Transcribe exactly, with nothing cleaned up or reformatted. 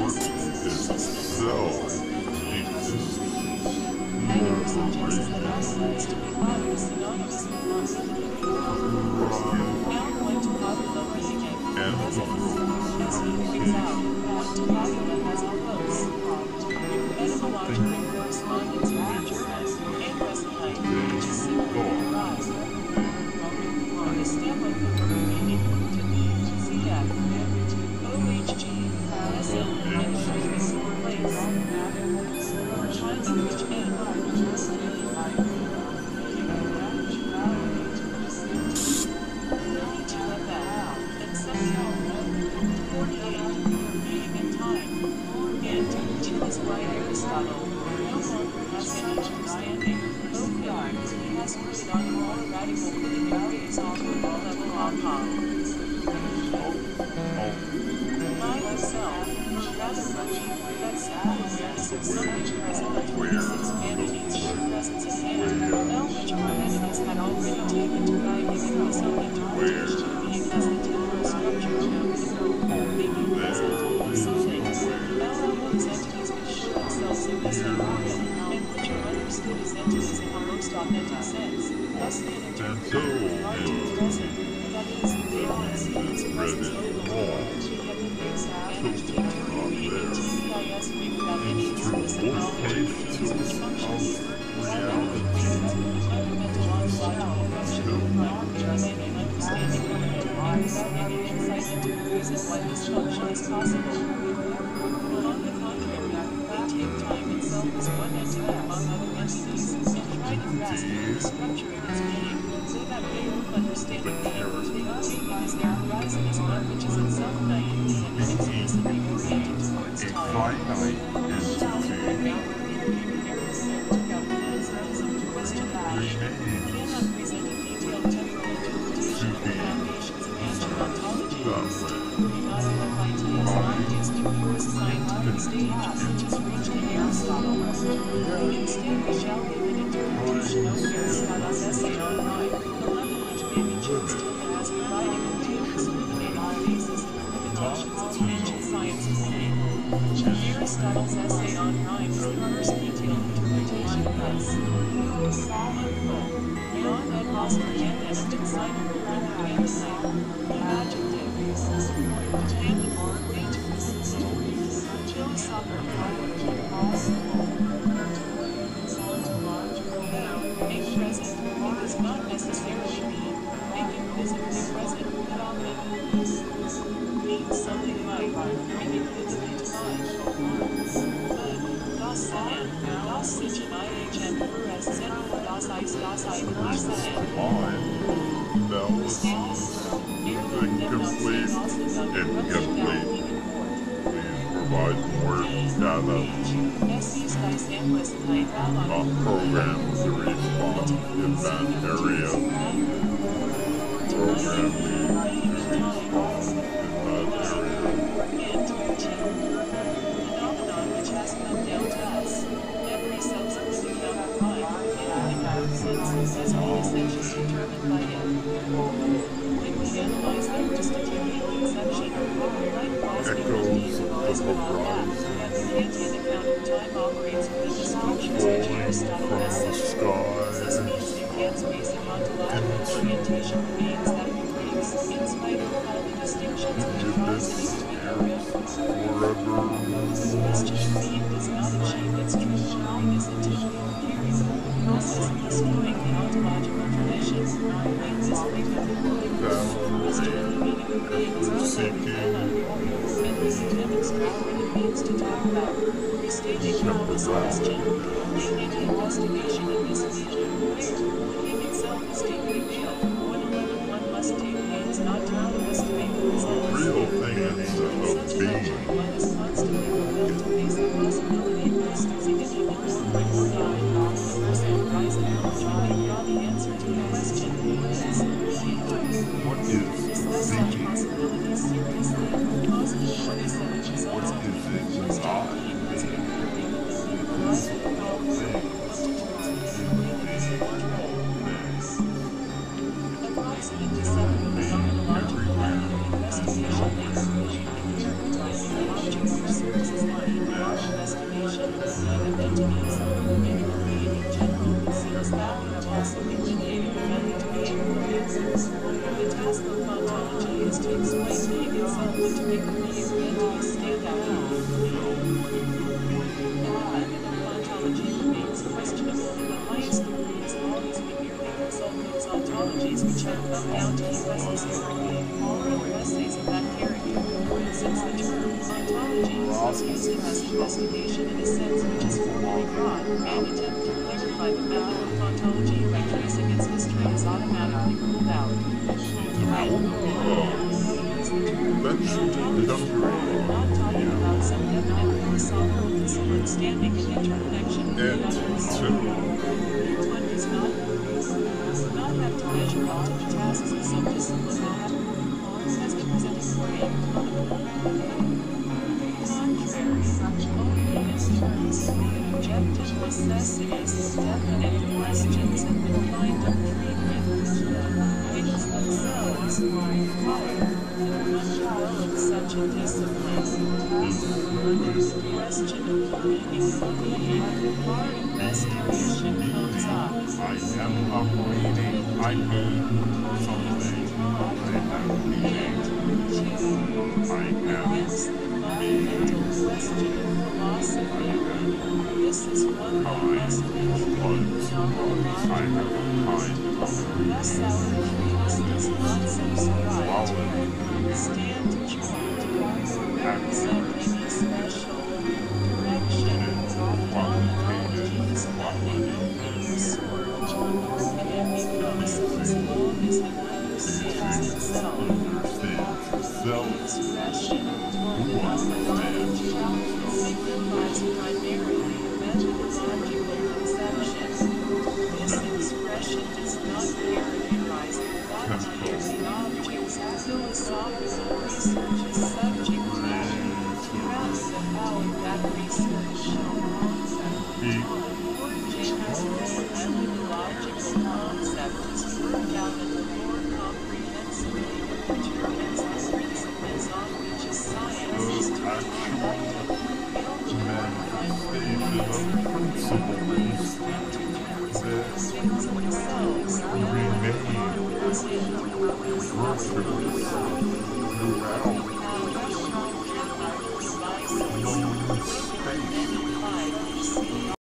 Investigation entities. Anyway, in general, it seems that we have also delineated the method to behavioral answers. The task of ontology is to explain being itself and to make the being the entities stand out in the method of ontology remains questionable in the highest degree as long as we merely consult those ontologies which have come down to give us historically all other essays of that character. Since the term ontology is using as investigation in a sense which is formally broad, any attempt to clarify the method of ontology by tracing its history is automatically ruled out. Not talking about some definite philosophical misunderstanding and interconnection with others. One does not, does not have to measure all of the tasks of some discipline as the presenting frame. Contrary, only in terms of objective necessities, definite questions have been kind of treatment. Things themselves require one develop such a discipline. Under the question of the meaning of being, our investigation comes up. I am operating, I mean something. I am meaning. I am Hence the fundamental question of philosophy. This is one that must be treated novel-mindedly. Thus our treatise does not subscribe to stand tried or represent any special direction. Ontology is nothing of any sort. It can become so as long as it understands itself. Discretion or phenomenology signifies primarily methodological conception. This expression does not characterize the quantity of the objects philosophical research is subject to, rather the how of that research. The methodological concept is worked out and more comprehensively determines the principles on which a science is to be conducted. remain virtuous throughout